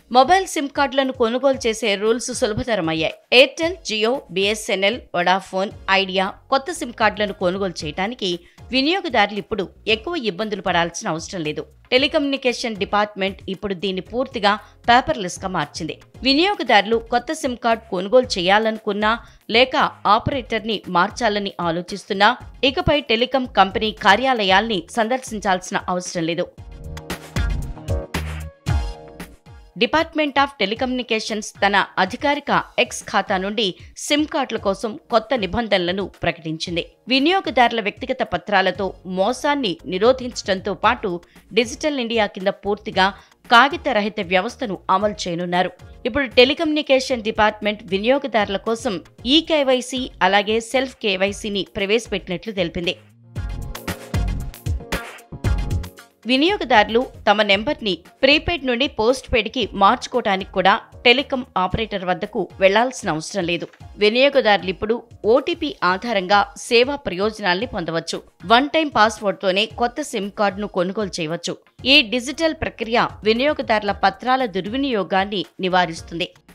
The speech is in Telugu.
మొబైల్ సిమ్ కార్డులను కొనుగోలు చేసే రూల్స్ సులభతరమయ్యాయి. Airtel, Jio, BSNL, Vodafone, Idea కొత్త సిమ్ కార్డులను కొనుగోలు చేయడానికి వినియోగదారులు ఇప్పుడు ఎక్కువ ఇబ్బందులు పడాల్సిన అవసరం లేదు. టెలికమ్యూనికేషన్ డిపార్ట్మెంట్ ఇప్పుడు దీన్ని పూర్తిగా పేపర్లెస్ గా మార్చింది. వినియోగదారులు కొత్త సిమ్ కార్డు కొనుగోలు చేయాలనుకున్నా లేక ఆపరేటర్ని మార్చాలని ఆలోచిస్తున్నా ఇకపై టెలికాం కంపెనీ కార్యాలయాల్ని సందర్శించాల్సిన అవసరం లేదు. డిపార్ట్మెంట్ ఆఫ్ టెలికమ్యూనికేషన్స్ తన అధికారిక ఎక్స్ ఖాతా నుండి సిమ్ కార్డుల కోసం కొత్త నిబంధనలను ప్రకటించింది. వినియోగదారుల వ్యక్తిగత పత్రాలతో మోసాన్ని నిరోధించడంతో పాటు డిజిటల్ ఇండియా కింద పూర్తిగా కాగిత రహిత వ్యవస్థను అమలు చేయనున్నారు. ఇప్పుడు టెలికమ్యూనికేషన్ డిపార్ట్మెంట్ వినియోగదారుల కోసం ఈకేవైసీ అలాగే సెల్ఫ్ కేవైసీని ప్రవేశపెట్టినట్లు తెలిపింది. వినియోగదారులు తమ నెంబర్ని ప్రీపెయిడ్ నుండి పోస్ట్ పెయిడ్కి మార్చుకోవడానికి కూడా టెలికాం ఆపరేటర్ వద్దకు వెళ్లాల్సిన అవసరం లేదు. వినియోగదారులు ఇప్పుడు ఓటీపీ ఆధారంగా సేవా ప్రయోజనాల్ని పొందవచ్చు. వన్ టైం పాస్వర్డ్తోనే కొత్త సిమ్ కార్డును కొనుగోలు చేయవచ్చు. ఈ డిజిటల్ ప్రక్రియ వినియోగదారుల పత్రాల దుర్వినియోగాన్ని నివారిస్తుంది.